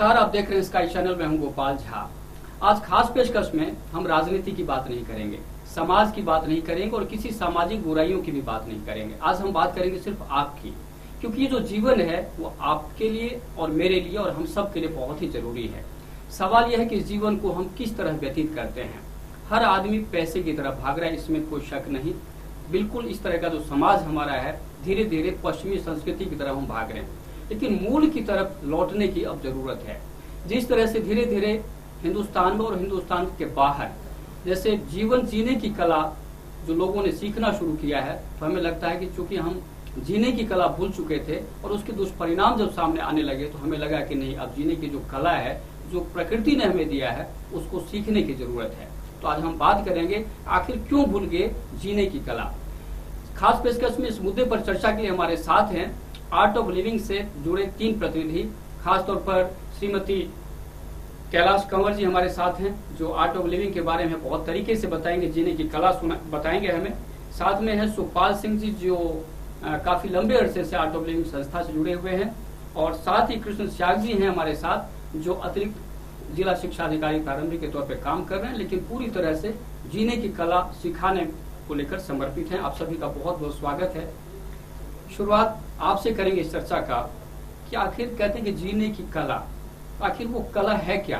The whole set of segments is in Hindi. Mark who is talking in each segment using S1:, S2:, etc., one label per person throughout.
S1: नमस्कार, आप देख रहे हैं स्काई चैनल में। हूं गोपाल झा। आज खास पेशकश में हम राजनीति की बात नहीं करेंगे, समाज की बात नहीं करेंगे और किसी सामाजिक बुराइयों की भी बात नहीं करेंगे। आज हम बात करेंगे सिर्फ आपकी, क्योंकि ये जो जीवन है वो आपके लिए और मेरे लिए और हम सब के लिए बहुत ही जरूरी है। सवाल यह है कि इस जीवन को हम किस तरह व्यतीत करते हैं। हर आदमी पैसे की तरफ भाग रहा है, इसमें कोई शक नहीं। बिल्कुल इस तरह का जो समाज हमारा है, धीरे धीरे पश्चिमी संस्कृति की तरफ हम भाग रहे हैं, लेकिन मूल की तरफ लौटने की अब जरूरत है। जिस तरह से धीरे धीरे हिंदुस्तान में और हिंदुस्तान के बाहर जैसे जीवन जीने की कला जो लोगों ने सीखना शुरू किया है, तो हमें लगता है कि चूंकि हम जीने की कला भूल चुके थे और उसके दुष्परिणाम जब सामने आने लगे, तो हमें लगा कि नहीं, अब जीने की जो कला है, जो प्रकृति ने हमें दिया है, उसको सीखने की जरूरत है। तो आज हम बात करेंगे आखिर क्यों भूल गए जीने की कला। खास पेशकश में इस मुद्दे पर चर्चा के लिए हमारे साथ हैं आर्ट ऑफ लिविंग से जुड़े 3 प्रतिनिधि। खासतौर पर श्रीमती कैलाश कंवर जी हमारे साथ हैं, जो आर्ट ऑफ लिविंग के बारे में बहुत तरीके से बताएंगे, जीने की कला बताएंगे हमें। साथ में है सुखपाल सिंह जी, जो काफी लंबे अरसे से आर्ट ऑफ लिविंग संस्था से जुड़े हुए हैं। और साथ ही कृष्ण श्याग जी हैं हमारे साथ, जो अतिरिक्त जिला शिक्षा अधिकारी प्रारंभिक के तौर पर काम कर रहे हैं, लेकिन पूरी तरह से जीने की कला सिखाने को लेकर समर्पित हैं। आप सभी का बहुत बहुत स्वागत है। शुरुआत आपसे करेंगे इस चर्चा का कि आखिर कहते हैं कि जीने की कला, आखिर वो कला है क्या?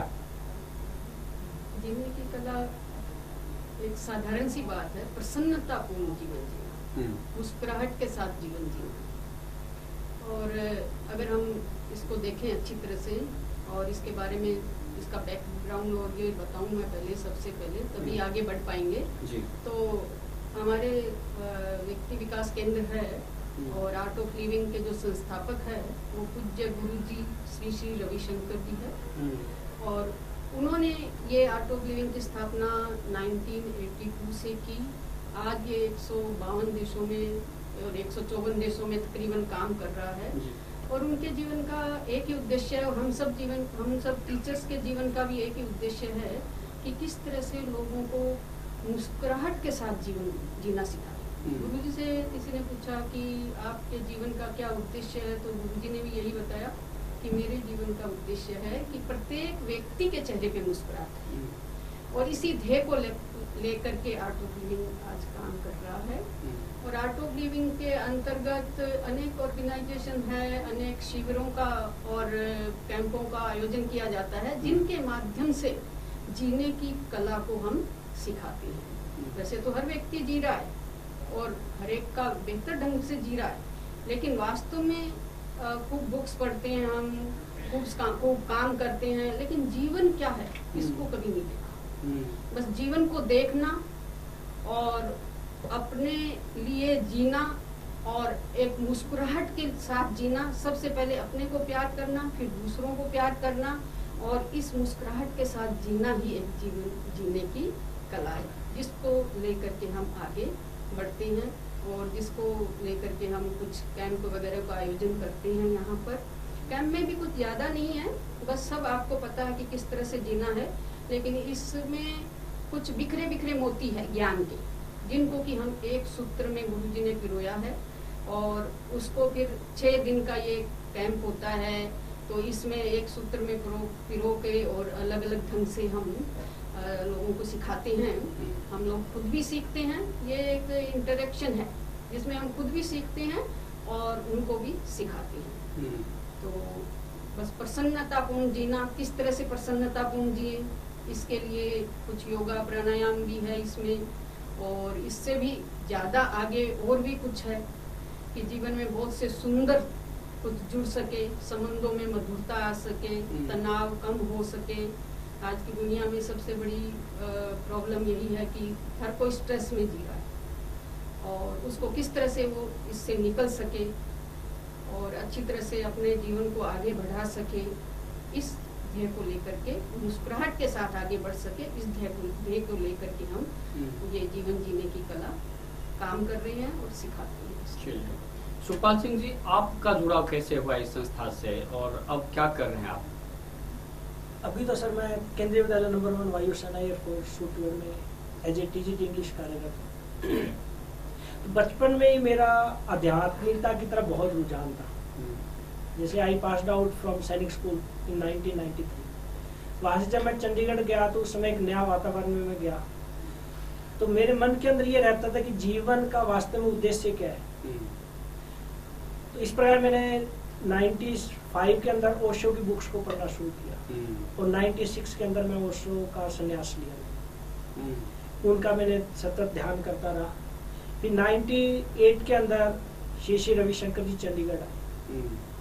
S2: जीने की कला एक साधारण सी बात है, प्रसन्नतापूर्ण जीवन जीना, मुस्कुराहट के साथ जीवन जीना। और अगर हम इसको देखें अच्छी तरह से और इसके बारे में इसका बैकग्राउंड और ये बताऊं मैं पहले, सबसे पहले, तभी आगे बढ़ पाएंगे जी। तो हमारे व्यक्ति विकास केंद्र है और आर्ट ऑफ लिविंग के जो संस्थापक है वो पूज्य गुरु जी श्री श्री रविशंकर जी है। और उन्होंने ये आर्ट ऑफ लिविंग की स्थापना 1982 से की। आज ये 152 देशों में और 154 देशों में तकरीबन काम कर रहा है। और उनके जीवन का एक ही उद्देश्य है, और हम सब टीचर्स के जीवन का भी एक ही उद्देश्य है कि किस तरह से लोगों को मुस्कुराहट के साथ जीवन जीना सिखाएं। गुरु जी से किसी ने पूछा कि आपके जीवन का क्या उद्देश्य है, तो गुरु जी ने भी यही बताया कि मेरे जीवन का उद्देश्य है कि प्रत्येक व्यक्ति के चेहरे पे मुस्कुराहट है। और इसी ध्येय को लेकर के आर्ट ऑफ लिविंग आज काम कर रहा है। और आर्ट ऑफ लिविंग के अंतर्गत अनेक ऑर्गेनाइजेशन है, अनेक शिविरों का और कैंपों का आयोजन किया जाता है, जिनके माध्यम से जीने की कला को हम सिखाते हैं। वैसे तो हर व्यक्ति जी रहा है और हर एक का बेहतर ढंग से जी रहा है, लेकिन वास्तव में खूब बुक्स पढ़ते हैं हम, खूब काम करते हैं, लेकिन जीवन क्या है इसको कभी नहीं देखा। बस जीवन को देखना और अपने लिए जीना और एक मुस्कुराहट के साथ जीना। सबसे पहले अपने को प्यार करना, फिर दूसरों को प्यार करना, और इस मुस्कुराहट के साथ जीना ही एक जीवन जीने की कला है, जिसको लेकर के हम आगे बढ़ते हैं और जिसको लेकर के हम कुछ कैंप वगैरह का आयोजन करते हैं। यहाँ पर कैंप में भी कुछ ज्यादा नहीं है, बस सब आपको पता है कि किस तरह से जीना है, लेकिन इसमें कुछ बिखरे बिखरे मोती है ज्ञान के, जिनको कि हम एक सूत्र में गुरु जी ने पिरोया है। और उसको फिर 6 दिन का ये कैंप होता है, तो इसमें एक सूत्र में पिरो के और अलग अलग ढंग से हम लोगों को सिखाते हैं। हम लोग खुद भी सीखते हैं, ये एक इंटरेक्शन है जिसमें हम खुद भी सीखते हैं और उनको भी सिखाते हैं। तो बस प्रसन्नतापूर्ण जीना, किस तरह से प्रसन्नतापूर्ण जिए, इसके लिए कुछ योगा प्राणायाम भी है इसमें, और इससे भी ज्यादा आगे और भी कुछ है कि जीवन में बहुत से सुंदर कुछ जुड़ सके, संबंधों में मधुरता आ सके, तनाव कम हो सके। आज की दुनिया में सबसे बड़ी प्रॉब्लम यही है कि हर कोई स्ट्रेस में जी रहा है, और उसको किस तरह से वो इससे निकल सके और अच्छी तरह से अपने जीवन को आगे बढ़ा सके, इस ध्येय को लेकर के, मुस्कुराहट के साथ आगे बढ़ सके, इस ध्येय को लेकर के हम ये जीवन जीने की कला काम कर रहे हैं और सिखाते हैं।
S1: सुखपाल सिंह जी, आपका जुड़ाव कैसे हुआ इस संस्था से और अब क्या कर रहे हैं आप?
S3: अभी तो सर मैं केंद्रीय विद्यालय नंबर 1 वायुसेना एयरफोर्स शूटवेयर में एज ए टीजीटी इंग्लिश कार्यरत हूँ। बचपन में ही मेरा आध्यात्मिकता की तरफ बहुत रुझान था। जैसे I passed out from Sainik school in 1993। वहाँ से जब मैं चंडीगढ़ गया तो उस समय एक नया वातावरण में मैं गया, तो मेरे मन के अंदर ये रहता था कि जीवन का वास्तव में उद्देश्य क्या है। तो इस प्रकार मैंने 95 के अंदर ओशो की बुक्स को पढ़ना शुरू किया और 96 के अंदर मैं ओशो का संन्यास लिया। उनका मैंने सतत ध्यान करता रहा। फिर 98 के अंदर श्री श्री रविशंकर जी चंडीगढ़ आए,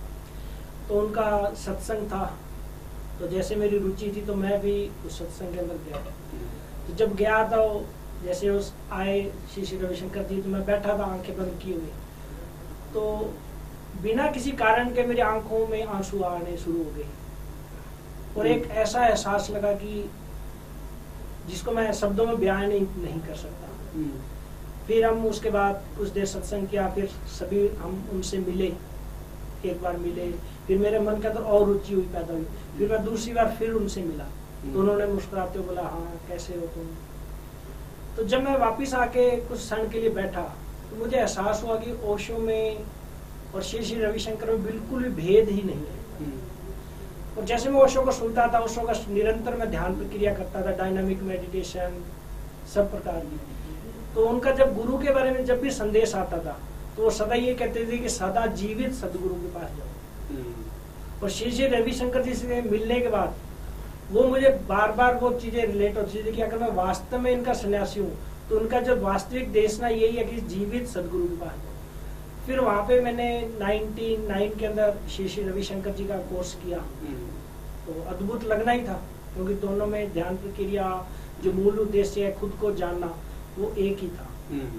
S3: तो उनका सत्संग था, तो जैसे मेरी रुचि थी तो मैं भी उस सत्संग के अंदर गया। तो जब गया तो जैसे उस आए श्री श्री रविशंकर जी, तो मैं बैठा था आंखें बंद किए हुए, तो बिना किसी कारण के मेरी आंखों में आंसू आने शुरू हो गए और एक ऐसा एहसास लगा कि जिसको मैं शब्दों में बयान नहीं कर सकता। फिर हम उसके बाद कुछ देर सत्संग किया, फिर सभी हम उनसे मिले, एक बार मिले, फिर मेरे मन के अंदर और रुचि हुई पैदा हुई। फिर मैं दूसरी बार फिर उनसे मिला, तो उन्होंने मुस्कुराते हुए बोला, हाँ कैसे हो तुम। तो जब मैं वापस आके कुछ क्षण के लिए बैठा तो मुझे एहसास हुआ कि ओशो में और श्री श्री रविशंकर में बिल्कुल भी भेद ही नहीं है। और जैसे मैं ओशो को सुनता था, ओशो का निरंतर मैं ध्यान प्रक्रिया करता था, डायनामिक मेडिटेशन सब प्रकार की, तो उनका जब गुरु के बारे में जब भी संदेश आता था तो वो सदा ये कहते थे कि सदा जीवित सदगुरु के पास जाओ। और श्री श्री रविशंकर जी से मिलने के बाद वो मुझे बार बार वो चीजें रिलेट होती थी कि अगर मैं वास्तव में इनका सन्यासी हूँ तो उनका जो वास्तविक देशना यही है कि जीवित सदगुरु के पास जाओ। फिर वहाँ पे मैंने 99 के अंदर श्री श्री रविशंकर जी का कोर्स किया, तो अद्भुत लगना ही था, क्योंकि दोनों में ध्यान प्रक्रिया जो मूल उद्देश्य है खुद को जानना वो एक ही था।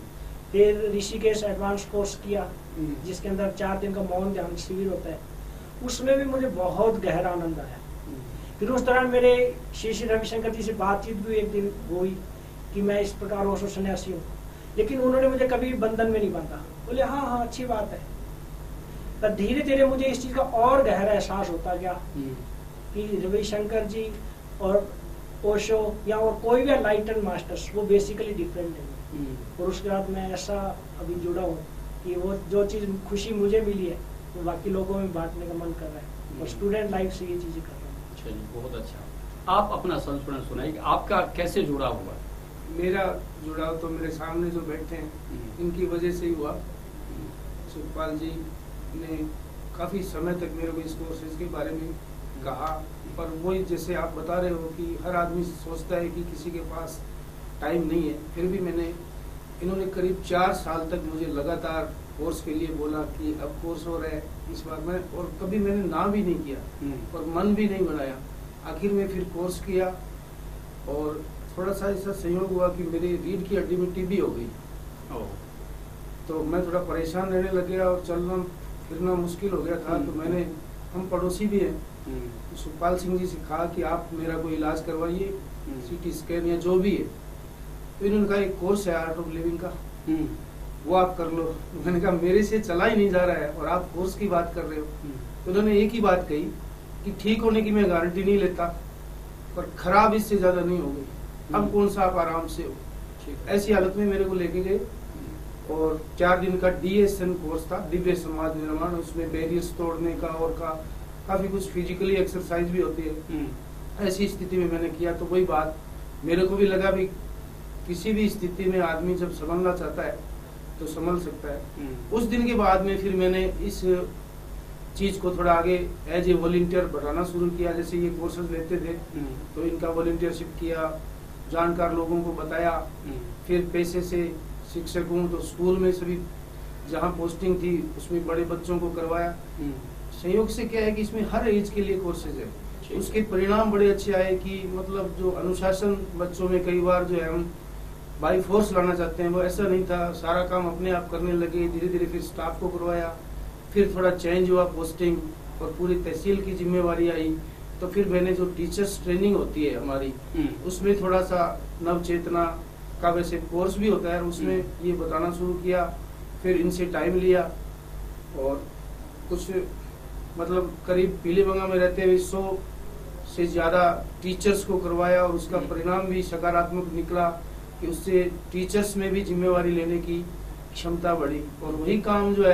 S3: फिर ऋषिकेश एडवांस कोर्स किया जिसके अंदर 4 दिन का मौन ध्यान शिविर होता है, उसमें भी मुझे बहुत गहरा आनंद आया। फिर उस दौरान मेरे श्री श्री रविशंकर जी से बातचीत भी एक दिन हुई कि मैं इस प्रकार ओशो सन्यासी हूँ, लेकिन उन्होंने मुझे कभी बंधन में नहीं बांधा। बोले हाँ अच्छी बात है। पर धीरे धीरे मुझे इस चीज का और गहरा एहसास होता गया कि रविशंकर जी और ओशो या और कोई भी एनलाइटन मास्टर्स वो बेसिकली डिफरेंट नहीं। और उसके बाद मैं ऐसा अभी जुड़ा हूँ कि वो जो चीज खुशी मुझे मिली है वो बाकी लोगों में बांटने का मन कर रहा है, और स्टूडेंट लाइफ से ये चीजें कर रहा हूँ।
S1: चलिए बहुत अच्छा। आप अपना संस्मरण सुनाइए, आपका कैसे जुड़ा हुआ?
S4: मेरा जुड़ाव तो मेरे सामने जो बैठे हैं इनकी वजह से ही हुआ। सुखपाल जी ने काफ़ी समय तक मेरे को इस कोर्सेज के बारे में कहा, पर वही जैसे आप बता रहे हो कि हर आदमी सोचता है कि किसी के पास टाइम नहीं है, फिर भी इन्होंने करीब 4 साल तक मुझे लगातार कोर्स के लिए बोला कि अब कोर्स हो रहा है इस बार में, और कभी मैंने ना भी नहीं किया और मन भी नहीं बनाया। आखिर में फिर कोर्स किया और थोड़ा सा ऐसा संयोग हुआ कि मेरी रीढ़ की हड्डी में टीबी हो गई, तो मैं थोड़ा परेशान रहने लग गया और चलना फिरना मुश्किल हो गया था। तो हम पड़ोसी भी हैं, सुखपाल सिंह जी से कहा कि आप मेरा कोई इलाज करवाइए, CT स्कैन या जो भी है। तो इन्होंने कहा एक कोर्स है आर्ट ऑफ लिविंग का, वो आप कर लो। मैंने कहा मेरे से चला ही नहीं जा रहा है और आप कोर्स की बात कर रहे हो। तो उन्होंने एक ही बात कही कि ठीक होने की मैं गारंटी नहीं लेता, पर खराब इससे ज्यादा नहीं हो गई, अब कौन सा आप आराम से हो। ऐसी हालत में मेरे को लेके गए और 4 दिन का DSN कोर्स था, दिव्य समाज निर्माण। उसमें बैरियर्स तोड़ने का और काफी कुछ फिजिकली एक्सरसाइज भी होती है। ऐसी स्थिति में मैंने किया, तो वही बात मेरे को भी लगा भी किसी भी स्थिति में आदमी जब संभलना चाहता है तो संभल सकता है। उस दिन के बाद में फिर मैंने इस चीज को थोड़ा आगे एज ए वॉलंटियर बढ़ाना शुरू किया। जैसे ये कोर्सेज लेते थे तो इनका वॉलंटियरशिप किया, जानकार लोगों को बताया। फिर पैसे से शिक्षक हूँ तो स्कूल में सभी जहाँ पोस्टिंग थी उसमें बड़े बच्चों को करवाया। संयोग से क्या है कि इसमें हर एज के लिए कोर्सेज है। उसके परिणाम बड़े अच्छे आए कि मतलब जो अनुशासन बच्चों में कई बार जो है हम बाई फोर्स लाना चाहते हैं वो ऐसा नहीं था, सारा काम अपने आप करने लगे। धीरे धीरे फिर स्टाफ को करवाया, फिर थोड़ा चेंज हुआ पोस्टिंग और पूरी तहसील की जिम्मेवारी आई। तो फिर मैंने जो टीचर्स ट्रेनिंग होती है हमारी उसमें थोड़ा सा नव चेतना का वैसे कोर्स भी होता है, उसमें ये बताना शुरू किया। फिर इनसे टाइम लिया और कुछ मतलब करीब पीलीबंगा में रहते हुए 100 से ज्यादा टीचर्स को करवाया और उसका परिणाम भी सकारात्मक निकला कि उससे टीचर्स में भी जिम्मेवारी लेने की क्षमता बढ़ी। और वही काम जो है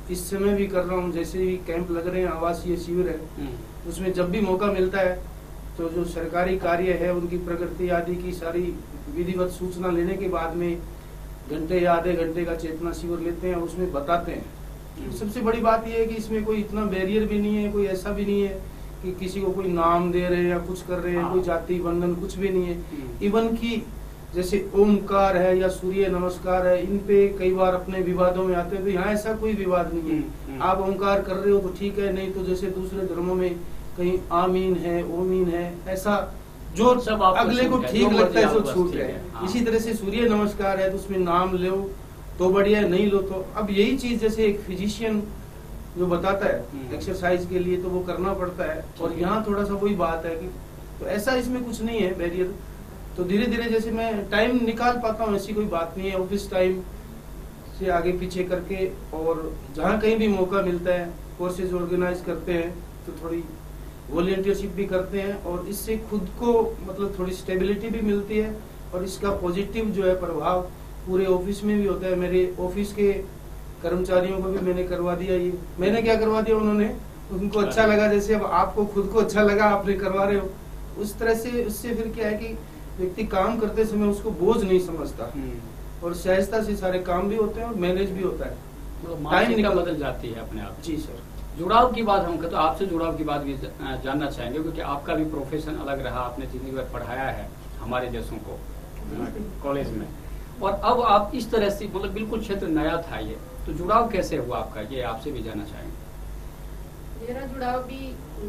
S4: इस समय भी कर रहा हूँ। जैसे भी कैंप लग रहे हैं, आवासीय शिविर है, उसमें जब भी मौका मिलता है तो जो सरकारी कार्य है उनकी प्रगति आदि की सारी विधिवत सूचना लेने के बाद में घंटे या आधे घंटे का चेतना शिविर लेते हैं, उसमें बताते हैं। सबसे बड़ी बात यह है कि इसमें कोई इतना बैरियर भी नहीं है, कोई ऐसा भी नहीं है कि किसी को कोई नाम दे रहे हैं या कुछ कर रहे हैं, कोई जाति बंधन कुछ भी नहीं है। इवन की जैसे ओमकार है या सूर्य नमस्कार है, इन पे कई बार अपने विवादों में आते हैं, तो यहाँ ऐसा कोई विवाद नहीं है। आप ओमकार कर रहे हो तो ठीक है, नहीं तो जैसे दूसरे धर्मों में कहीं आमीन है, ओमीन है, ऐसा जो सब अगले को ठीक लगता है जो छूट है। इसी तरह से सूर्य नमस्कार है तो उसमें नाम लो तो बढ़िया, नहीं लो तो। अब यही चीज जैसे एक फिजिशियन जो बताता है एक्सरसाइज के लिए तो वो करना पड़ता है, और यहाँ थोड़ा सा वही बात है कि तो ऐसा इसमें कुछ नहीं है बैरियर। तो धीरे धीरे जैसे मैं टाइम निकाल पाता हूँ, ऐसी कोई बात नहीं है। ऑफिस टाइम से आगे पीछे करके, और जहाँ कहीं भी मौका मिलता है कोर्सेज ऑर्गेनाइज करते हैं, तो थोड़ी वॉलंटियरशिप भी करते हैं, और इससे खुद को मतलब थोड़ी स्टेबिलिटी भी मिलती है, और इसका पॉजिटिव जो है प्रभाव पूरे ऑफिस में भी होता है। मेरे ऑफिस के कर्मचारियों को भी मैंने करवा दिया। ये मैंने क्या करवा दिया, उन्होंने, उनको अच्छा लगा। जैसे अब आपको खुद को अच्छा लगा, आपने करवा रहे हो, उस तरह से उससे फिर क्या है कि व्यक्ति काम करते समय उसको बोझ नहीं समझता, और सहजता से सारे काम भी होते हैं और मैनेज भी होता है।
S1: टाइम निकल बदल जाती है अपने आप।
S4: जी सर।
S1: जुड़ाव की बात हम तो आपसे जुड़ाव की बात भी जानना चाहेंगे, क्योंकि आपका भी प्रोफेशन अलग रहा, आपने जिंदगी भर पढ़ाया है हमारे देशों को कॉलेज में, और अब आप इस तरह से मतलब बिल्कुल क्षेत्र नया था ये, तो जुड़ाव कैसे हुआ आपका, ये आपसे भी जानना चाहेंगे।
S2: मेरा जुड़ाव भी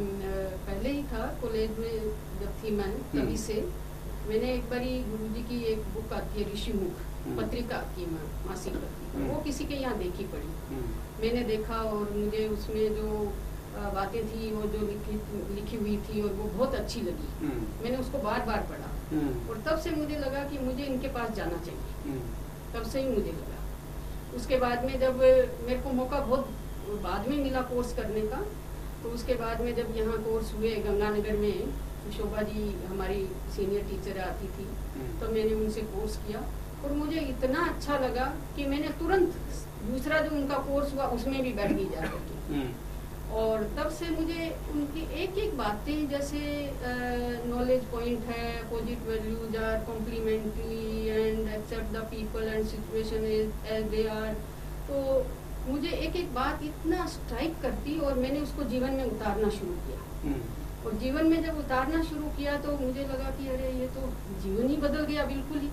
S2: पहले ही था, कॉलेज में जब थी मैं तभी से। मैंने एक बारी गुरुजी की एक बुक आती है ऋषिमुख, पत्रिका आती है मासिक पत्रिका, वो किसी के यहाँ देखी पड़ी। मैंने देखा और मुझे उसमें जो बातें थी वो जो लिखी हुई थी और वो बहुत अच्छी लगी। मैंने उसको बार बार पढ़ा, और तब से मुझे लगा कि मुझे इनके पास जाना चाहिए। तब से ही मुझे लगा। उसके बाद में जब मेरे को मौका बहुत बाद में मिला कोर्स करने का, तो उसके बाद में जब यहाँ कोर्स हुए गंगानगर में, शोभा जी हमारी सीनियर टीचर आती थी, तो मैंने उनसे कोर्स किया, और मुझे इतना अच्छा लगा कि मैंने तुरंत दूसरा जो उनका कोर्स हुआ उसमें भी बैठ गई जाकर। और तब से मुझे उनकी एक एक बातें, जैसे नॉलेज पॉइंट है, opposite values are complementary and accept the people and situation as they are, तो मुझे एक एक बात इतना स्ट्राइक करती, और मैंने उसको जीवन में उतारना शुरू किया। और जीवन में जब उतारना शुरू किया तो मुझे लगा कि अरे ये तो जीवन ही बदल गया बिल्कुल ही।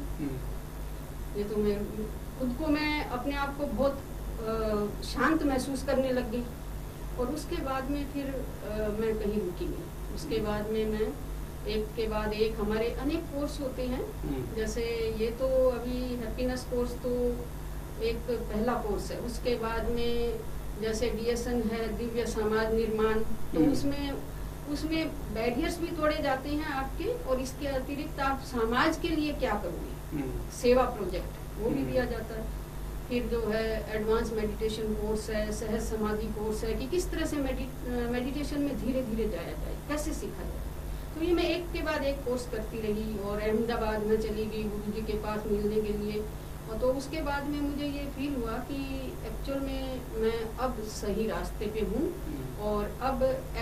S2: ये तो मैं खुद को, मैं अपने आप को बहुत शांत महसूस करने लग गई। और उसके बाद में फिर मैं कहीं रुकी नहीं। उसके बाद में मैं एक के बाद एक, हमारे अनेक कोर्स होते हैं, जैसे ये तो अभी हैप्पीनेस कोर्स तो एक पहला कोर्स है। उसके बाद में जैसे DSN है, दिव्य समाज निर्माण, तो उसमें बैरियर्स भी तोड़े जाते हैं आपके, और इसके अतिरिक्त आप समाज के लिए क्या करोगे, सेवा प्रोजेक्ट वो भी दिया जाता है। फिर जो है एडवांस मेडिटेशन कोर्स है, सहज समाधि कोर्स है, कि किस तरह से मेडिटेशन में धीरे धीरे जाया जाए, कैसे सीखा जाए। तो ये मैं एक के बाद एक कोर्स करती रही, और अहमदाबाद में चली गई गुरुजी के पास मिलने के लिए। और तो उसके बाद में मुझे ये फील हुआ कि एक्चुअल में मैं अब सही रास्ते पे हूँ, और अब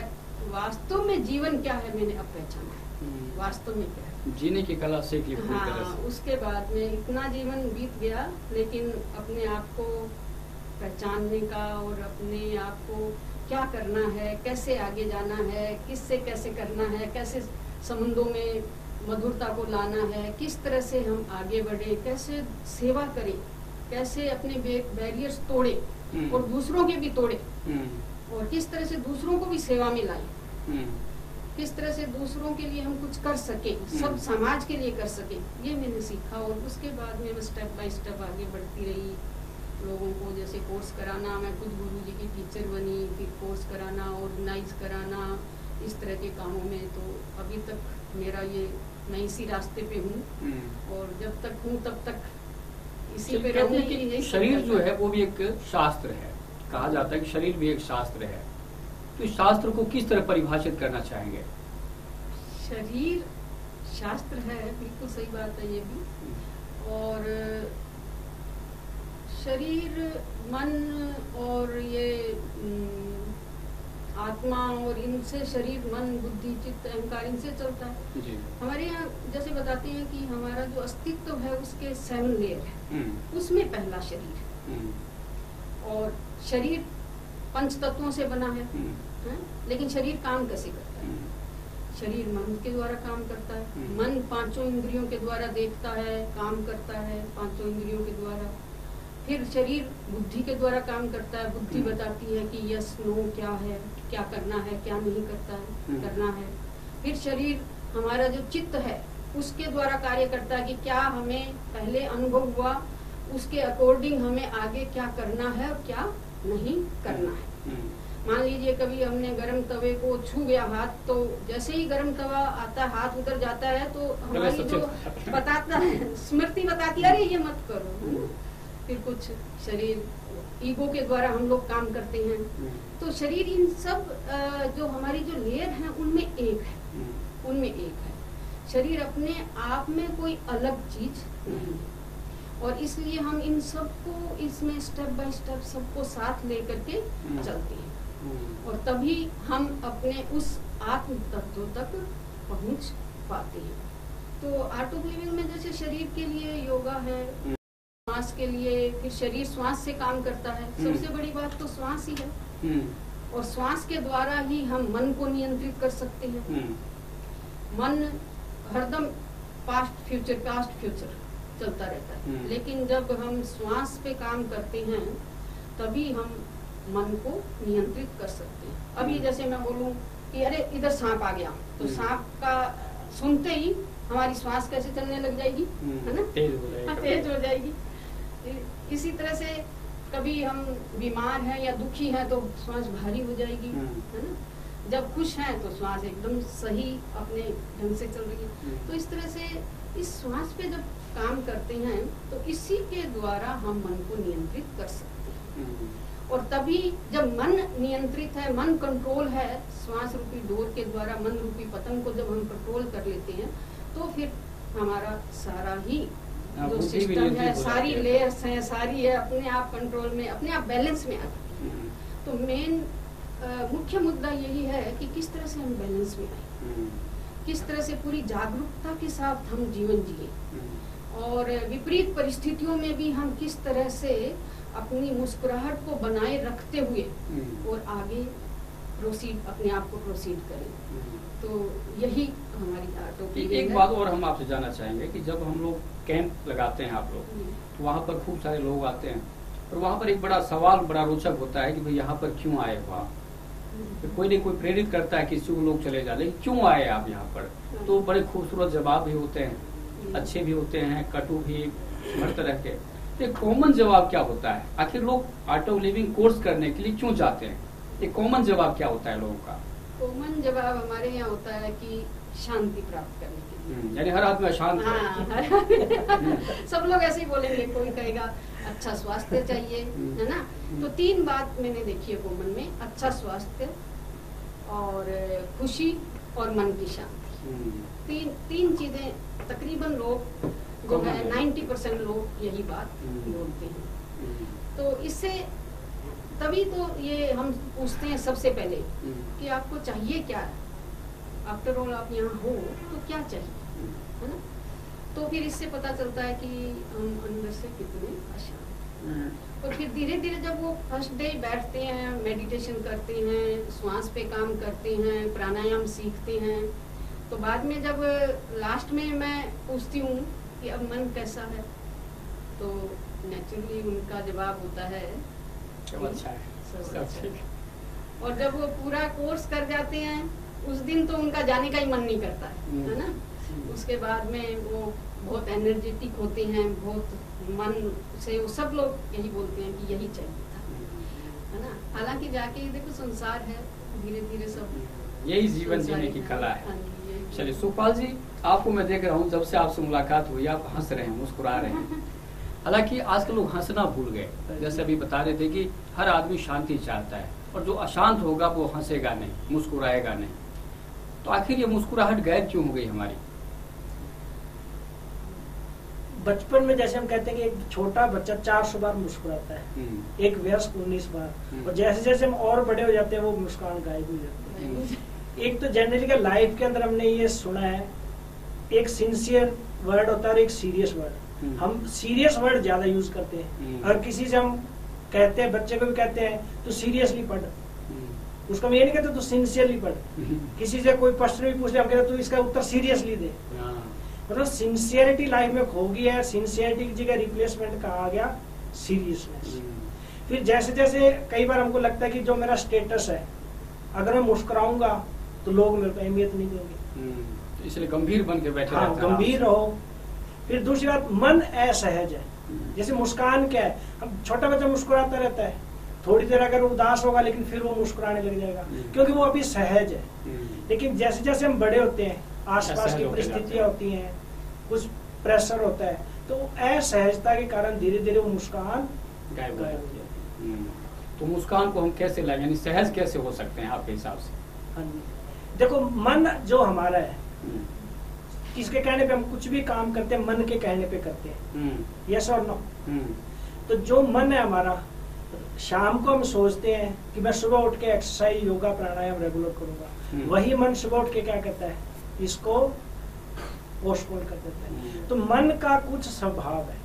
S2: वास्तव में जीवन क्या है मैंने अब पहचाना है, वास्तव में क्या है,
S1: जीने की कला सीख ली।
S2: हाँ, उसके बाद में इतना जीवन बीत गया, लेकिन अपने आप को पहचानने का, और अपने आप को क्या करना है, कैसे आगे जाना है, किससे कैसे करना है, कैसे संबंधों में मधुरता को लाना है, किस तरह से हम आगे बढ़े, कैसे सेवा करें, कैसे अपने बैरियर्स तोड़े और दूसरों के भी तोड़े, और किस तरह से दूसरों को भी सेवा में लाए, किस तरह से दूसरों के लिए हम कुछ कर सके, सब समाज के लिए कर सके, ये मैंने सीखा। और उसके बाद में स्टेप बाय स्टेप आगे बढ़ती रही। लोगों को जैसे कोर्स कराना, मैं खुद गुरुजी की टीचर बनी, फिर कोर्स कराना, ऑर्गेनाइज कराना, इस तरह के कामों में। तो अभी तक मेरा ये, मैं इसी रास्ते पे हूँ, और जब तक हूँ तब तक इसी पे रहूंगी।
S1: शरीर जो है वो भी एक शास्त्र है, कहा जाता है कि शरीर भी एक शास्त्र है, तो इस शास्त्र को किस तरह परिभाषित करना चाहेंगे?
S2: शरीर शास्त्र है, बिल्कुल सही बात है ये भी। और शरीर, मन और ये आत्मा और इनसे शरीर, मन, बुद्धि, चित्त, अहंकार इनसे चलता है
S1: जी।
S2: हमारे यहाँ जैसे बताते हैं कि हमारा जो अस्तित्व है उसके 7 लेयर है। उसमें पहला शरीर और शरीर 5 तत्वों से बना है, लेकिन शरीर काम कैसे करता है? शरीर मन के द्वारा काम करता है। मन 5 इंद्रियों के द्वारा देखता है, काम करता है 5 इंद्रियों के द्वारा। फिर शरीर बुद्धि के द्वारा काम करता है। बुद्धि बताती है कि यस नो क्या है, क्या करना है, क्या नहीं करना है। फिर शरीर हमारा जो चित्त है उसके द्वारा कार्य करता है कि क्या हमें पहले अनुभव हुआ उसके अकॉर्डिंग हमें आगे क्या करना है और क्या नहीं करना है। मान लीजिए कभी हमने गरम तवे को छू गया हाथ, तो जैसे ही गरम तवा आता है हाथ उधर जाता है तो हमारी जो बताता है स्मृति बताती है अरे ये मत करो, है ना। फिर कुछ शरीर ईगो के द्वारा हम लोग काम करते हैं। तो शरीर इन सब जो हमारी जो लेयर है उनमें एक है। शरीर अपने आप में कोई अलग चीज नहीं है और इसलिए हम इन सबको इसमें स्टेप बाय स्टेप सबको साथ लेकर के चलते हैं और तभी हम अपने उस आत्म तत्व तक पहुंच पाते हैं। तो आर्ट ऑफ लिविंग में जैसे शरीर के लिए योगा है, श्वास के लिए, फिर शरीर श्वास से काम करता है। सबसे बड़ी बात तो श्वास ही है और श्वास के द्वारा ही हम मन को नियंत्रित कर सकते हैं। मन हरदम पास्ट फ्यूचर चलता रहता है, लेकिन जब हम श्वास पे काम करते हैं तभी हम मन को नियंत्रित कर सकते हैं। अभी जैसे मैं बोलूं कि अरे इधर सांप आ गया, तो सांप का सुनते ही हमारी श्वास कैसे चलने लग जाएगी, है ना, तेज हो जाएगी। इसी तरह से कभी हम बीमार हैं या दुखी हैं तो श्वास भारी हो जाएगी, है ना। जब खुश हैं तो श्वास एकदम सही अपने ढंग से चल रही है। तो इस तरह से इस श्वास पे जब काम करते हैं तो इसी के द्वारा हम मन को नियंत्रित कर सकते हैं और तभी जब मन नियंत्रित है, मन कंट्रोल है, श्वास रूपी डोर के द्वारा मन रूपी पतंग को जब हम कंट्रोल कर लेते हैं तो फिर हमारा सारा ही जो सिस्टम है, सारी लेयर्स हैं, सारी है अपने आप कंट्रोल में, अपने आप बैलेंस में आ जाती है। तो मेन मुख्य मुद्दा यही है कि किस तरह से हम बैलेंस में आए, किस तरह से पूरी जागरूकता के साथ हम जीवन जिए और विपरीत परिस्थितियों में भी हम किस तरह से अपनी मुस्कुराहट को बनाए रखते हुए और आगे प्रोसीड, अपने आप को प्रोसीड करें। तो यही हमारी आर्ट ऑफ लिविंग है।
S1: एक बात और हम आपसे जानना चाहेंगे कि जब हम लोग कैंप लगाते हैं आप लोग, तो वहाँ पर खूब सारे लोग आते हैं और वहाँ पर एक बड़ा सवाल बड़ा रोचक होता है कि भाई यहाँ पर क्यों आए हो आप। तो कोई न कोई प्रेरित करता है किसी को लोग चले जा, लेकिन क्यों आए आप यहाँ पर? तो बड़े खूबसूरत जवाब भी होते हैं, अच्छे भी होते हैं, कटु भी, हर तरह के। एक कॉमन जवाब क्या होता है? आखिर लोग आर्ट ऑफ लिविंग कोर्स करने के लिए क्यों जाते हैं? एक कॉमन जवाब क्या होता है लोगों का?
S2: कॉमन जवाब हमारे यहाँ होता है कि शांति प्राप्त करने के लिए।
S1: यानी हर आदमी अशांत है।
S2: सब लोग ऐसे ही बोलेंगे। कोई कहेगा अच्छा स्वास्थ्य चाहिए, है ना। तो 3 बात मैंने देखी है कॉमन में, अच्छा स्वास्थ्य और खुशी और मन की शांति। तीन चीजें तकरीबन लोग जो है 90% लोग यही बात बोलते हैं। तो इससे तभी तो ये हम पूछते हैं सबसे पहले कि आपको चाहिए क्या है। आफ्टर ऑल आप यहाँ हो तो क्या चाहिए, है ना। तो फिर इससे पता चलता है कि हम अंदर से कितने अशांत हैं। और फिर धीरे धीरे जब वो फर्स्ट डे बैठते हैं, मेडिटेशन करते हैं, श्वास पे काम करते हैं, प्राणायाम सीखते हैं, तो बाद में जब लास्ट में मैं पूछती हूँ कि अब मन कैसा है, तो नेचुरली उनका जवाब होता है
S1: सब अच्छा है, सब अच्छा है।
S2: और जब वो पूरा कोर्स कर जाते हैं उस दिन तो उनका जाने का ही मन नहीं करता है ना। उसके बाद में वो बहुत एनर्जेटिक होते हैं, बहुत मन से वो सब लोग यही बोलते हैं कि यही चाहिए था, है ना। हालांकि जाके देखो संसार है, धीरे धीरे सब
S1: यही जीवन जीने की कला है। चलिए सुखपाल जी, आपको मैं देख रहा हूँ जब से आपसे मुलाकात हुई आप हंस रहे हैं, मुस्कुरा रहे हैं। हालांकि आजकल लोग हंसना भूल गए। जैसे अभी बता रहे थे कि हर आदमी शांति चाहता है और जो अशांत होगा वो हंसेगा नहीं, मुस्कुराएगा नहीं। तो आखिर ये मुस्कुराहट गायब क्यों हो गई हमारी?
S3: बचपन में जैसे हम कहते हैं कि एक छोटा बच्चा 400 बार मुस्कुराता है, एक वयस्क 19 बार, और जैसे जैसे हम और बड़े हो जाते हैं वो मुस्कान गायब हो जाती है। एक तो जनरली का लाइफ के अंदर हमने ये सुना है, एक सिंसियर वर्ड होता है और एक सीरियस वर्ड। हम सीरियस वर्ड ज्यादा यूज करते हैं। अगर किसी से हम कहते हैं, बच्चे को भी कहते हैं तो सीरियसली पढ़, उसको हम ये नहीं कहते तो सिंसियरली पढ़। किसी से कोई प्रश्न भी पूछ ले, हम कहते तो इसका उत्तर सीरियसली दे। मतलब सिंसियरिटी लाइफ में खो गई है। सिंसियरिटी की जगह रिप्लेसमेंट कहा गया सीरियसनेस। फिर जैसे जैसे कई बार हमको लगता है कि जो मेरा स्टेटस है, अगर मैं मुस्कुराऊंगा तो लोग मेरे को अहमियत नहीं देंगे,
S1: इसलिए गंभीर बन के बैठे।
S3: हाँ, गंभीर रहो। फिर दूसरी बात, मन असहज है। जैसे मुस्कान क्या है, हम छोटा बच्चा मुस्कुराता रहता है, थोड़ी देर अगर उदास होगा लेकिन फिर वो मुस्कुराने लग जाएगा, क्योंकि वो अभी सहज है। लेकिन जैसे जैसे हम बड़े होते हैं, आसपास की परिस्थितियां होती हैं, कुछ प्रेशर होता है, तो असहजता के कारण धीरे धीरे वो मुस्कान गायब हो जाती है।
S1: तो मुस्कान को हम कैसे लाएं, यानी सहज कैसे हो सकते हैं आपके हिसाब से?
S3: हाँ जी, देखो मन जो हमारा है, किसके कहने पे हम कुछ भी काम करते हैं, मन के कहने पे करते हैं, यस और नो। तो जो मन है हमारा, शाम को हम सोचते हैं कि मैं सुबह उठ के एक्सरसाइज, योगा, प्राणायाम रेगुलर करूंगा, वही मन सुबह उठ के क्या करता है, इसको पोस्टपोन कर देता है। तो मन का कुछ स्वभाव है,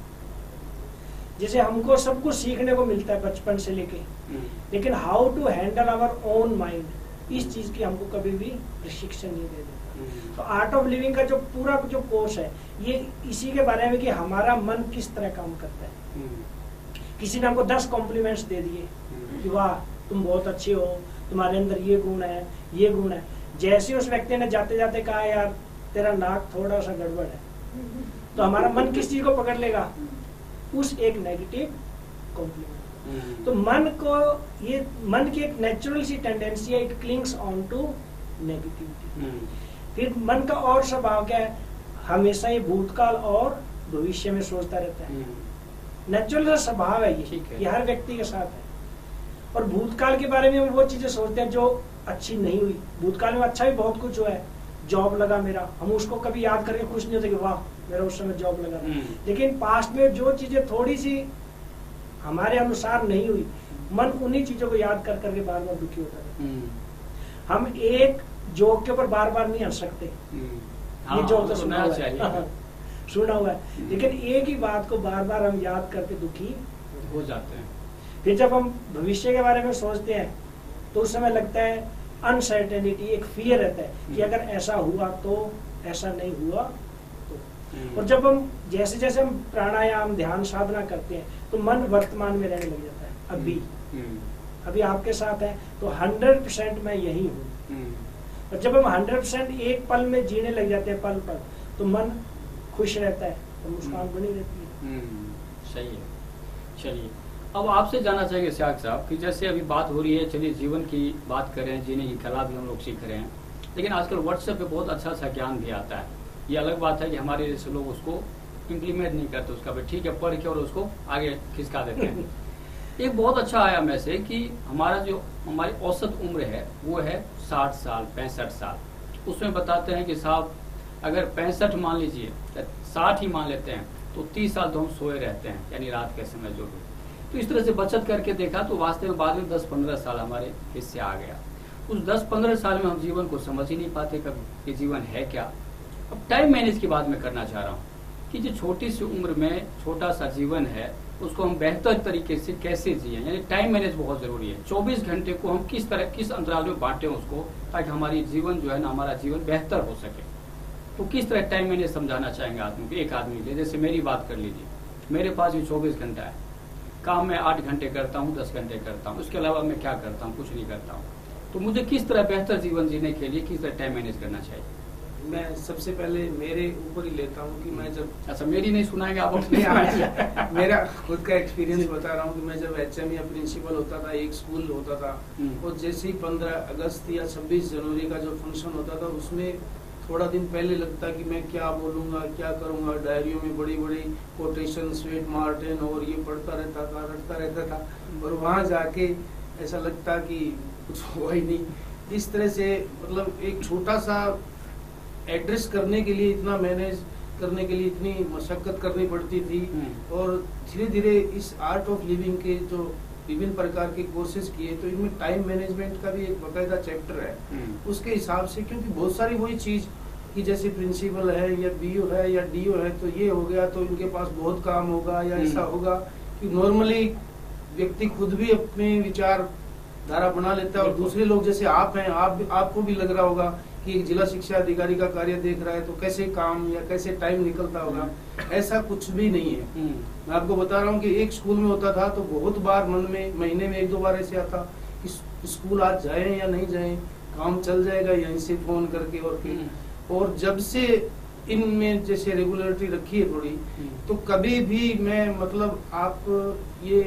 S3: जैसे हमको सब कुछ सीखने को मिलता है बचपन से लेके, लेकिन how to handle our own mind, इस चीज की हमको कभी भी प्रशिक्षण नहीं दे देता। तो आर्ट ऑफ लिविंग का जो पूरा जो कोर्स है, ये इसी के बारे में कि हमारा मन किस तरह काम करता है। किसी ने हमको 10 कॉम्प्लीमेंट्स दे दिए कि वाह तुम बहुत अच्छे हो, तुम्हारे अंदर ये गुण है, ये गुण है। जैसे उस व्यक्ति ने जाते जाते कहा यार तेरा नाक थोड़ा सा गड़बड़ है, तो हमारा मन किस चीज को पकड़ लेगा, उस एक नेगेटिव कॉम्प्लीमेंट। तो मन को, ये मन की एक नेचुरल सी टेंडेंसी है, it clings on to negativity. फिर मन का और स्वभाव क्या है, हमेशा ये भूतकाल और भविष्य में सोचता रहता है। नेचुरल स्वभाव है ये हर व्यक्ति के साथ है। और भूतकाल के बारे में हम वो चीजें सोचते हैं जो अच्छी नहीं हुई। भूतकाल में अच्छा भी बहुत कुछ हुआ है, जॉब लगा मेरा, हम उसको कभी याद करके खुश नहीं होते कि वाह मेरा उस समय जॉब लगा। लेकिन पास्ट में जो चीजें थोड़ी सी हमारे अनुसार नहीं हुई, मन उन्हीं चीजों को याद कर करके बार बार दुखी होता रहता है। हम एक जोक के ऊपर बार बार नहीं हंस सकते, ये जोक तो सुना हुआ है, लेकिन एक ही बात को बार बार हम याद करके दुखी
S1: हो जाते हैं।
S3: फिर जब हम भविष्य के बारे में सोचते हैं तो उस समय लगता है अनसर्टेनिटी, एक फियर रहता है कि अगर ऐसा हुआ तो, ऐसा नहीं हुआ तो। और जब हम जैसे जैसे हम प्राणायाम, ध्यान, साधना करते हैं तो मन वर्तमान में रहने लग जाता है। अभी आपके साथ है तो 100% मैं यही हूँ। और जब हम 100% एक पल में जीने लग जाते हैं, पल पल, तो मन खुश रहता है और मुस्कान बनी रहती है।
S1: सही है। चलिए अब आपसे जानना चाहेंगे सियाग साहब कि जैसे अभी बात हो रही है, चलिए जीवन की बात कर रहे हैं, जीने की कला भी हम लोग सीख रहे हैं, लेकिन आजकल व्हाट्सएप पे बहुत अच्छा अच्छा ज्ञान भी आता है। ये अलग बात है कि हमारे जैसे लोग उसको इम्प्लीमेंट नहीं करते, उसका भी ठीक है पढ़ के और उसको आगे खिसका देते हैं। एक बहुत अच्छा आया मैसेज कि हमारी औसत उम्र है वो है 60 साल 65 साल। उसमें बताते हैं कि साहब अगर 65 मान लीजिए, 60 ही मान लेते हैं तो 30 साल तो हम सोए रहते हैं, यानी रात के समय जो भी। तो इस तरह से बचत करके देखा तो वास्तव में बाद में 10-15 साल हमारे हिस्से आ गया। उस 10-15 साल में हम जीवन को समझ ही नहीं पाते कभी कि जीवन है क्या। अब टाइम मैनेज की बात मैं करना चाह रहा हूँ कि जो छोटी सी उम्र में छोटा सा जीवन है उसको हम बेहतर तरीके से कैसे जिए, यानी टाइम मैनेज बहुत जरूरी है। 24 घंटे को हम किस अंतराल में बांटे उसको, ताकि हमारी जीवन जो है ना, हमारा जीवन बेहतर हो सके। तो किस तरह टाइम मैनेज समझाना चाहेंगे आदमी को, एक आदमी के लिए? जैसे मेरी बात कर लीजिए, मेरे पास भी 24 घंटा है, काम मैं 8 घंटे करता हूँ, 10 घंटे करता हूँ, उसके अलावा मैं क्या करता हूँ, कुछ नहीं करता हूँ। तो मुझे किस तरह बेहतर जीवन जीने के लिए किस तरह टाइम मैनेज करना चाहिए?
S4: मैं सबसे पहले मेरे ऊपर ही लेता हूँ कि मैं जब,
S1: अच्छा मेरी नहीं सुनाएंगे आप अपने?
S4: मेरा खुद का एक्सपीरियंस बता रहा हूँ कि मैं जब HM या प्रिंसिपल होता था, एक स्कूल होता था, और जैसे ही 15 अगस्त या 26 जनवरी का जो फंक्शन होता था उसमें थोड़ा दिन पहले लगता कि मैं क्या बोलूँगा, क्या करूँगा। डायरियों में बड़ी बड़ी कोटेशन, स्वेट मार्टिन और ये पढ़ता रहता था, रटता रहता था, और वहाँ जाके ऐसा लगता कि कुछ हुआ ही नहीं। इस तरह से मतलब एक छोटा सा एड्रेस करने के लिए इतना मैनेज करने के लिए इतनी मशक्कत करनी पड़ती थी, और धीरे धीरे इस आर्ट ऑफ लिविंग के जो विभिन्न प्रकार के कोर्सेज किए तो इनमें टाइम मैनेजमेंट का भी एक बाकायदा चैप्टर है। उसके हिसाब से, क्योंकि बहुत सारी वही चीज कि जैसे प्रिंसिपल है या बीओ है या डीओ है तो ये हो गया तो इनके पास बहुत काम होगा या ऐसा होगा, कि नॉर्मली व्यक्ति खुद भी अपने विचार धारा बना लेता है, और दूसरे लोग जैसे आप हैं, आपको भी लग रहा होगा कि एक जिला शिक्षा अधिकारी का कार्य देख रहा है तो कैसे काम या कैसे टाइम निकलता होगा। ऐसा कुछ भी नहीं है। मैं आपको बता रहा हूँ कि एक स्कूल में होता था तो बहुत बार मन में महीने में 1-2 बार ऐसे आता कि स्कूल आज जाए या नहीं जाए, काम चल जाएगा यहीं से फोन करके। और जब से इनमें जैसे रेगुलरिटी रखी है थोड़ी, तो कभी भी मैं मतलब आप ये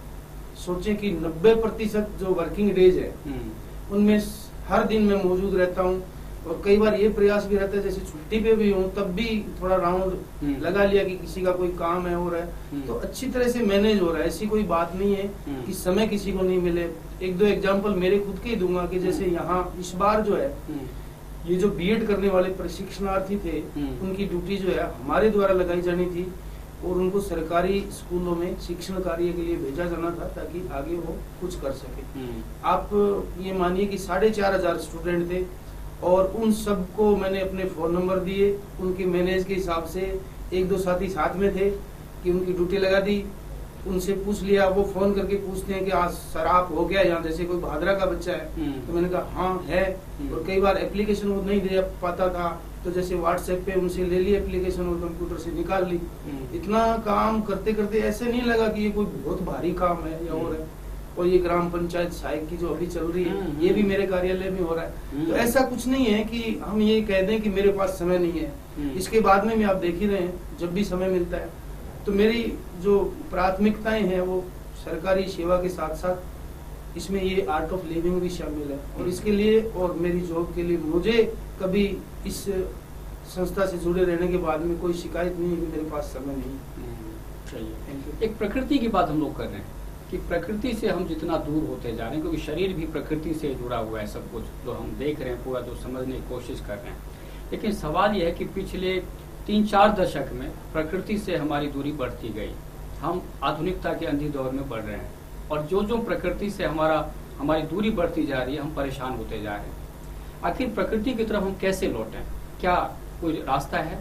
S4: सोचें कि 90% जो वर्किंग डेज है उनमें हर दिन मैं मौजूद रहता हूँ। और कई बार ये प्रयास भी रहता है जैसे छुट्टी पे भी हूँ तब भी थोड़ा राउंड लगा लिया कि किसी का कोई काम है हो रहा है, तो अच्छी तरह से मैनेज हो रहा है। ऐसी कोई बात नहीं है कि समय किसी को नहीं मिले। 1-2 एग्जांपल मेरे खुद के ही दूंगा कि जैसे यहाँ इस बार जो है ये जो बीएड करने वाले प्रशिक्षणार्थी थे उनकी ड्यूटी जो है हमारे द्वारा लगाई जानी थी, और उनको सरकारी स्कूलों में शिक्षण कार्य के लिए भेजा जाना था ताकि आगे वो कुछ कर सके। आप ये मानिए कि 4,500 स्टूडेंट थे, और उन सबको मैंने अपने फोन नंबर दिए, उनके मैनेज के हिसाब से 1-2 साथी साथ में थे कि उनकी ड्यूटी लगा दी, उनसे पूछ लिया। वो फोन करके पूछते हैं कि आज सर आप हो गया यहाँ, जैसे कोई भादरा का बच्चा है तो मैंने कहा हाँ है। और कई बार एप्लीकेशन वो नहीं दे पाता था तो जैसे व्हाट्सएप पे उनसे ले ली एप्लीकेशन और कंप्यूटर से निकाल ली। इतना काम करते करते ऐसे नहीं लगा कि ये कोई बहुत भारी काम है या और है। और ये ग्राम पंचायत सहायक की जो अभी चल रही है ये भी मेरे कार्यालय में हो रहा है। तो ऐसा कुछ नहीं है कि हम ये कह दें कि मेरे पास समय नहीं है। इसके बाद में भी आप देख ही रहे हैं जब भी समय मिलता है तो मेरी जो प्राथमिकताएं हैं वो सरकारी सेवा के साथ साथ इसमें ये आर्ट ऑफ लिविंग भी शामिल है। और इसके लिए और मेरी जॉब के लिए मुझे कभी इस संस्था से जुड़े रहने के बाद में कोई शिकायत नहीं है कि मेरे पास समय नहीं।
S1: चलिए, एक प्रकृति की बात हम लोग कर रहे हैं कि प्रकृति से हम जितना दूर होते जा रहे हैं, क्योंकि शरीर भी प्रकृति से जुड़ा हुआ है, सब कुछ जो हम देख रहे हैं पूरा जो समझने की कोशिश कर रहे हैं। लेकिन सवाल यह है कि पिछले 3-4 दशक में प्रकृति से हमारी दूरी बढ़ती गई, हम आधुनिकता के अंधी दौर में बढ़ रहे हैं, और जो प्रकृति से हमारी दूरी बढ़ती जा रही है हम परेशान होते जा रहे हैं। आखिर प्रकृति की तरफ हम कैसे लौटें, क्या कोई रास्ता है?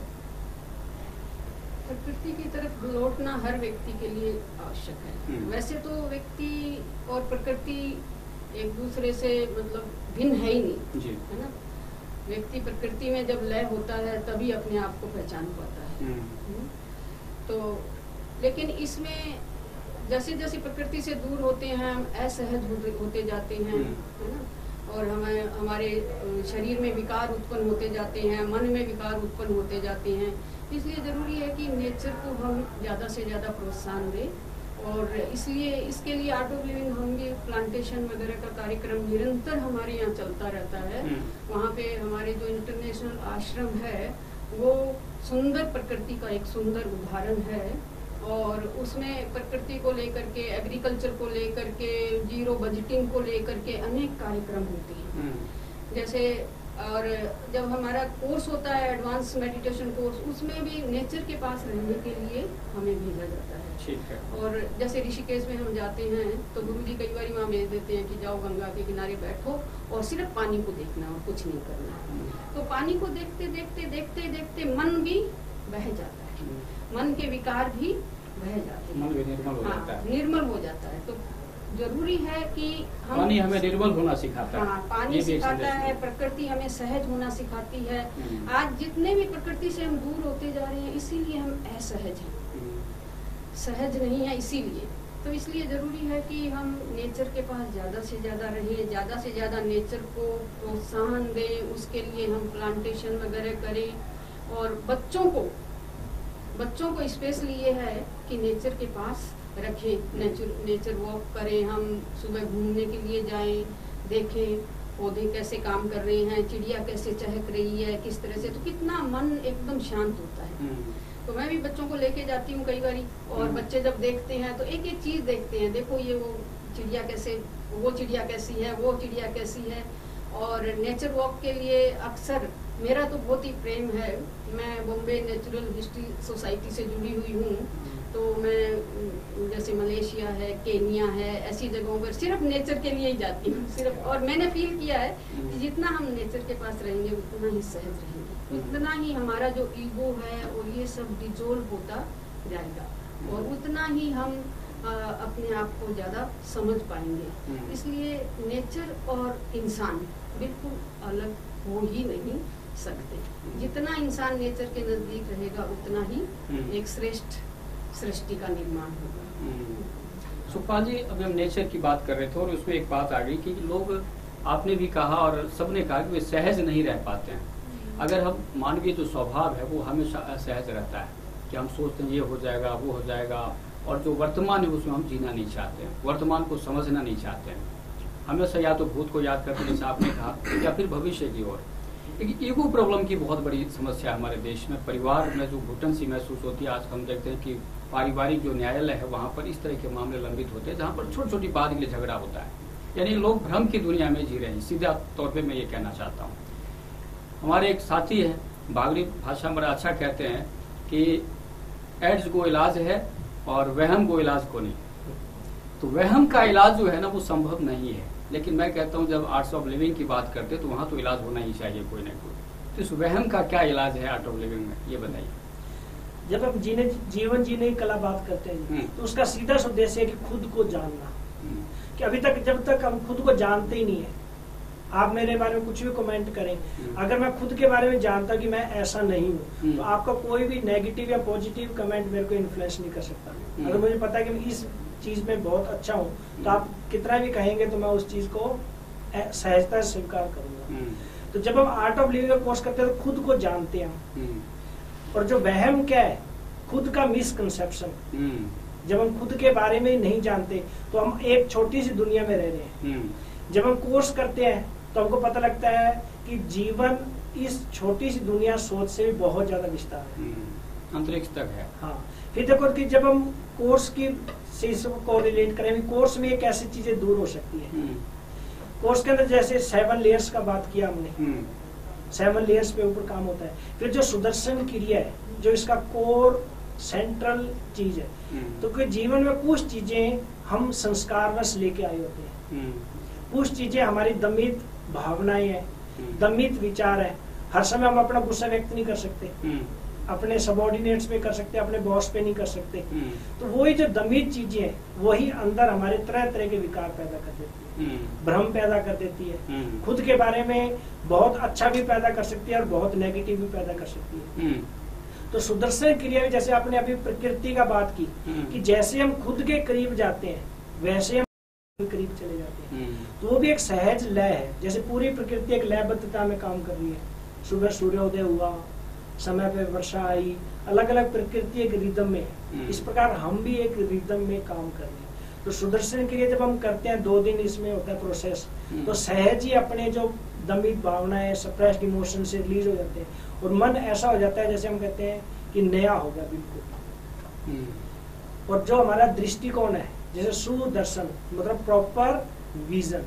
S2: प्रकृति की तरफ लौटना हर व्यक्ति के लिए आवश्यक है। वैसे तो व्यक्ति और प्रकृति एक दूसरे से मतलब भिन्न है ही नहीं जी, है ना। व्यक्ति प्रकृति में जब लय होता है तभी अपने आप को पहचान पाता है। तो लेकिन इसमें जैसे जैसे प्रकृति से दूर होते हैं हम असहज होते जाते हैं, है ना। और हमारे शरीर में विकार उत्पन्न होते जाते हैं, मन में विकार उत्पन्न होते जाते हैं। इसलिए जरूरी है कि नेचर को हम ज़्यादा से ज़्यादा प्रोत्साहन दें। और इसलिए इसके लिए आर्ट ऑफ लिविंग हम भी प्लांटेशन वगैरह का कार्यक्रम निरंतर हमारे यहाँ चलता रहता है। वहाँ पे हमारे जो इंटरनेशनल आश्रम है वो सुंदर प्रकृति का एक सुंदर उदाहरण है। और उसमें प्रकृति को लेकर के, एग्रीकल्चर को लेकर के, जीरो बजटिंग को लेकर के अनेक कार्यक्रम होते हैं। जैसे और जब हमारा कोर्स होता है एडवांस मेडिटेशन कोर्स, उसमें भी नेचर के पास रहने के लिए हमें भेजा जाता है।
S1: ठीक है।
S2: और जैसे ऋषिकेश में हम जाते हैं तो गुरुजी कई बार वहाँ भेज देते हैं कि जाओ गंगा के किनारे बैठो और सिर्फ पानी को देखना और कुछ नहीं करना। तो पानी को देखते देखते देखते देखते मन भी बह जाता है, मन के विकार भी बह जाते हैं,
S1: मन भी निर्मल हो जाता है।
S2: निर्मल हो जाता है। तो जरूरी है कि हम
S1: पानी हमें निर्मल होना सिखाता है।
S2: हाँ, पानी सिखाता है, प्रकृति हमें सहज होना सिखाती है। आज जितने भी प्रकृति से हम दूर होते जा रहे हैं इसीलिए हम असहज हैं, सहज नहीं है इसीलिए। तो इसलिए जरूरी है कि हम नेचर के पास ज्यादा से ज्यादा रहें, ज्यादा से ज्यादा नेचर को प्रोत्साहन दें। उसके लिए हम प्लांटेशन वगैरह करें। और बच्चों को स्पेशली ये है कि नेचर के पास रखें, नेचर वॉक करें। हम सुबह घूमने के लिए जाएं, देखें पौधे कैसे काम कर रहे हैं, चिड़िया कैसे चहक रही है, किस तरह से, तो कितना मन एकदम शांत होता है। तो मैं भी बच्चों को लेके जाती हूँ कई बारी, और बच्चे जब देखते हैं तो एक एक चीज देखते हैं, देखो ये वो चिड़िया कैसे, वो चिड़िया कैसी है, वो चिड़िया कैसी है। और नेचर वॉक के लिए अक्सर मेरा तो बहुत ही प्रेम है। मैं बॉम्बे नेचुरल हिस्ट्री सोसाइटी से जुड़ी हुई हूँ, तो मैं जैसे मलेशिया है, केनिया है, ऐसी जगहों पर सिर्फ नेचर के लिए ही जाती हूँ सिर्फ। और मैंने फील किया है कि जितना हम नेचर के पास रहेंगे उतना ही सहज रहेंगे, उतना ही हमारा जो ईगो है और ये सब डिजोल्व होता जाएगा, और उतना ही हम अपने आप को ज्यादा समझ पाएंगे। इसलिए नेचर और इंसान बिल्कुल अलग हो ही नहीं सकते। जितना इंसान नेचर के नजदीक रहेगा उतना ही एक श्रेष्ठ सृष्टि का निर्माण होगा।
S1: सुखपाल जी, अभी हम नेचर की बात कर रहे थे और उसमें एक बात आ गई कि लोग, आपने भी कहा और सबने कहा कि वे सहज नहीं रह पाते हैं। अगर हम मानवीय जो स्वभाव है वो हमेशा असहज रहता है कि हम सोचते हैं ये हो जाएगा, वो हो जाएगा, और जो वर्तमान है उसमें हम जीना नहीं चाहते हैं, वर्तमान को समझना नहीं चाहते हैं। हमेशा या तो भूत को याद करते जैसे आपने कहा, या फिर भविष्य की ओर। एक ईगो प्रॉब्लम की बहुत बड़ी समस्या है हमारे देश में। परिवार में जो घुटन सी महसूस होती है, आज हम देखते हैं कि पारिवारिक जो न्यायालय है वहाँ पर इस तरह के मामले लंबित होते हैं जहाँ पर छोटी छोटी बात के लिए झगड़ा होता है। यानी लोग भ्रम की दुनिया में जी रहे हैं, सीधा तौर पे मैं ये कहना चाहता हूँ। हमारे एक साथी है, बागड़ी भाषा में बड़ा अच्छा कहते हैं कि एड्स को इलाज है और वहम को इलाज को नहीं। तो वहम का इलाज जो है ना वो संभव नहीं है, लेकिन मैं कहता हूँ जब आर्ट्स ऑफ लिविंग की बात करते तो वहाँ तो इलाज होना ही चाहिए कोई ना कोई। तो इस वहम का क्या इलाज है आर्ट ऑफ लिविंग में, ये बताइए।
S3: जब हम जीवन जीने की कला बात करते हैं तो उसका सीधा उद्देश्य है कि खुद को जानना। कि अभी तक जब तक हम खुद को जानते ही नहीं है, आप मेरे बारे में कुछ भी कमेंट करें, अगर मैं खुद के बारे में जानता कि मैं ऐसा नहीं हूँ तो आपका कोई भी नेगेटिव या पॉजिटिव कमेंट मेरे को इन्फ्लुएंस नहीं कर सकता। अगर मुझे पता है कि मैं इस चीज में बहुत अच्छा हूँ तो आप कितना भी कहेंगे तो मैं उस चीज को सहजता से स्वीकार करूंगा। तो जब हम आर्ट ऑफ लिविंग का कोर्स करते हैं तो खुद को जानते हैं। और जो वहम क्या है, खुद का मिसकंसेप्शन। जब हम खुद के बारे में नहीं जानते तो हम एक छोटी सी दुनिया में रह रहे हैं। जब हम कोर्स करते हैं तो हमको पता लगता है कि जीवन इस छोटी सी दुनिया सोच से भी बहुत ज्यादा विस्तार है,
S1: अंतरिक्ष तक है।
S3: हाँ, फिर देखो कि जब हम कोर्स की से को रिलेट करें, कोर्स में एक ऐसी चीजें दूर हो सकती है। कोर्स के अंदर जैसे 7 लेयर्स का बात किया हमने, 7 लेयर्स पे ऊपर काम होता है। फिर जो सुदर्शन क्रिया है, जो इसका कोर सेंट्रल चीज है, तो कि जीवन में कुछ चीजें हम संस्कार रस लेके आए होते हैं, कुछ चीजें हमारी दमित भावनाएं हैं, दमित विचार है। हर समय हम अपना गुस्सा व्यक्त नहीं कर सकते, अपने सबॉर्डिनेट्स पे कर सकते, अपने बॉस पे नहीं कर सकते। तो वही जो दमित चीजें हैं वही अंदर हमारे तरह तरह के विकार पैदा कर देती है, भ्रम पैदा कर देती है, खुद के बारे में बहुत अच्छा भी पैदा कर सकती है और बहुत नेगेटिव भी पैदा कर सकती है। तो सुदर्शन क्रिया में जैसे आपने अभी प्रकृति का बात की कि जैसे हम खुद के करीब जाते हैं वैसे हम करीब चले जाते हैं। तो वो भी एक सहज लय है। जैसे पूरी प्रकृति एक लयबद्धता में काम कर रही है, सुबह सूर्योदय हुआ, समय पे वर्षा आई, अलग अलग प्रकृति एक रिदम में है। इस प्रकार हम भी एक रिदम में काम कर रहे हैं। तो सुदर्शन क्रिया जब हम करते हैं 2 दिन इसमें होता है प्रोसेस, तो सहज ही अपने जो दमित भावनाएं, सप्रेस्ड इमोशन से रिलीज हो जाते हैं और मन ऐसा हो जाता है जैसे हम कहते हैं कि नया हो गया बिल्कुल। और जो हमारा दृष्टिकोण है, जैसे सुदर्शन मतलब प्रॉपर विजन,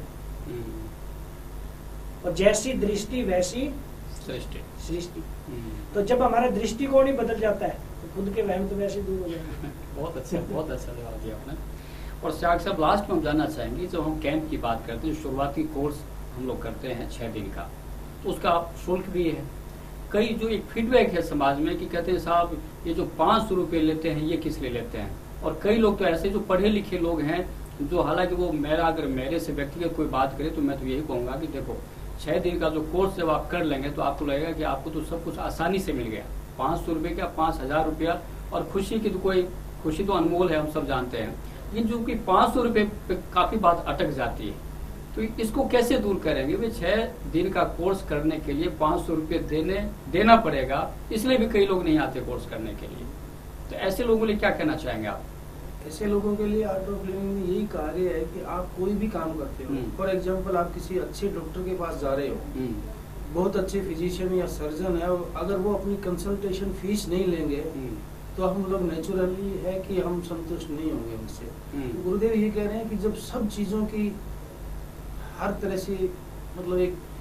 S3: और जैसी दृष्टि वैसी सृष्टि। तो जब हमारा दृष्टिकोण ही बदल जाता है तो खुद के वहम तो वैसे दूर हो जाएंगे।
S1: बहुत अच्छा जवाब दिया आपने। और शायद साहब लास्ट में हम जानना चाहेंगे, जब हम कैंप की बात करते हैं, शुरुआती कोर्स हम लोग करते हैं 6 दिन का, तो उसका शुल्क भी है। कई जो एक फीडबैक है समाज में कि कहते हैं साहब ये जो 500 रुपये लेते हैं ये किस लिए लेते हैं। और कई लोग तो ऐसे जो पढ़े लिखे लोग हैं जो, हालांकि वो अगर मेरे से व्यक्तिगत कोई बात करे तो मैं तो यही कहूँगा कि देखो 6 दिन का जो कोर्स जब आप कर लेंगे तो आपको लगेगा कि आपको तो सब कुछ आसानी से मिल गया। 500 रुपये क्या 5000 रुपया, और खुशी की तो कोई खुशी तो अनमोल है, हम सब जानते हैं। लेकिन जो कि 500 रुपये पे काफी बात अटक जाती है, तो इसको कैसे दूर करेंगे। वे 6 दिन का कोर्स करने के लिए 500 रुपये देना पड़ेगा, इसलिए भी कई लोग नहीं आते कोर्स करने के लिए। तो ऐसे लोगों के लिए क्या कहना चाहेंगे आप?
S4: ऐसे लोगों के लिए आर्ट ऑफ लिविंग में यही कार्य है कि आप कोई भी काम करते हो, फॉर एग्जांपल आप किसी अच्छे डॉक्टर के पास जा रहे हो, बहुत अच्छे फिजिशियन या सर्जन है, अगर वो अपनी कंसल्टेशन फीस नहीं लेंगे तो हम लोग नेचुरली है कि हम संतुष्ट नहीं होंगे उनसे। गुरुदेव ये कह रहे हैं कि जब सब चीजों की हर तरह से मतलब एक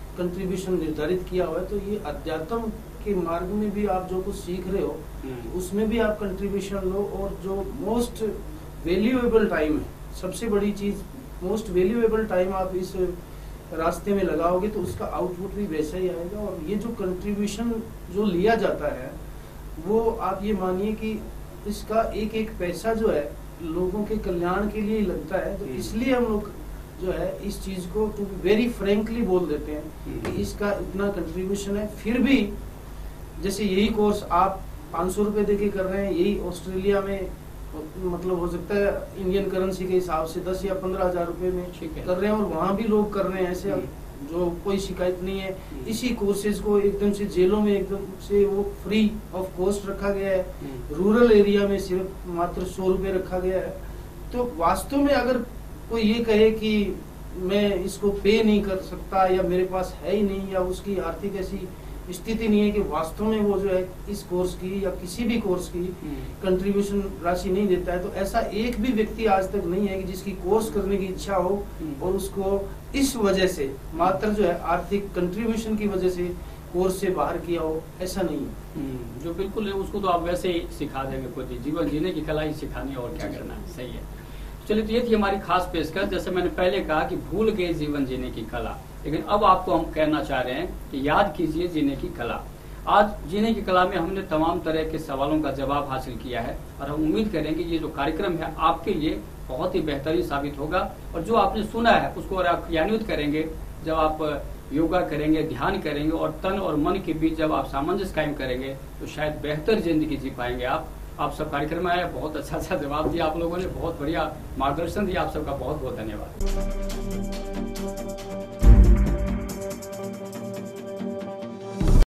S4: कंट्रीब्यूशन निर्धारित किया हुआ है, तो ये अध्यात्म के मार्ग में भी आप जो कुछ सीख रहे हो उसमें भी आप कंट्रीब्यूशन लो, और जो मोस्ट वैल्यूएबल टाइम है, सबसे बड़ी चीज मोस्ट वैल्यूएबल टाइम आप इस रास्ते में लगाओगे तो उसका आउटपुट भी वैसा ही आएगा। और ये जो कंट्रीब्यूशन जो लिया जाता है वो आप ये मानिए कि इसका एक एक पैसा जो है लोगों के कल्याण के लिए ही लगता है। तो इसलिए हम लोग जो है इस चीज को टू वेरी फ्रेंकली बोल देते हैं कि इसका इतना कंट्रीब्यूशन है। फिर भी जैसे यही कोर्स आप 500 रुपए देके कर रहे हैं, यही ऑस्ट्रेलिया में मतलब हो सकता है इंडियन करेंसी के हिसाब से 10 या 15 हजार रुपए में कर रहे हैं, और वहाँ भी लोग कर रहे हैं ऐसे, जो कोई शिकायत नहीं है। इसी कोर्सेज को एकदम से जेलों में एकदम से वो फ्री ऑफ कॉस्ट रखा गया है, रूरल एरिया में सिर्फ मात्र 100 रुपए रखा गया है। तो वास्तव में अगर कोई ये कहे कि मैं इसको पे नहीं कर सकता या मेरे पास है ही नहीं या उसकी आर्थिक ऐसी स्थिति नहीं है कि वास्तव में वो जो है इस कोर्स की या किसी भी कोर्स की कंट्रीब्यूशन राशि नहीं देता है, तो ऐसा एक भी व्यक्ति आज तक नहीं है कि जिसकी कोर्स करने की इच्छा हो और उसको इस वजह से मात्र जो है आर्थिक कंट्रीब्यूशन की वजह से कोर्स से बाहर किया हो, ऐसा नहीं है।
S1: जो बिल्कुल है उसको तो आप वैसे ही सिखा देंगे, खुद ही जीवन जीने की कला ही सिखानी और क्या करना है। सही है। चलिए, तो ये थी हमारी खास पेशकश। जैसे मैंने पहले कहा कि भूल गए जीवन जीने की कला, लेकिन अब आपको हम कहना चाह रहे हैं कि याद कीजिए जीने की कला। आज जीने की कला में हमने तमाम तरह के सवालों का जवाब हासिल किया है और हम उम्मीद करें कि ये जो कार्यक्रम है आपके लिए बहुत ही बेहतरीन साबित होगा। और जो आपने सुना है उसको अगर आप क्रियान्वित करेंगे, जब आप योगा करेंगे, ध्यान करेंगे और तन और मन के बीच जब आप सामंजस्य कायम करेंगे तो शायद बेहतर जिंदगी जी पाएंगे आप सब कार्यक्रम में आए, बहुत अच्छा जवाब दिया आप लोगों ने, बहुत बढ़िया मार्गदर्शन दिया, आप सबका बहुत बहुत धन्यवाद।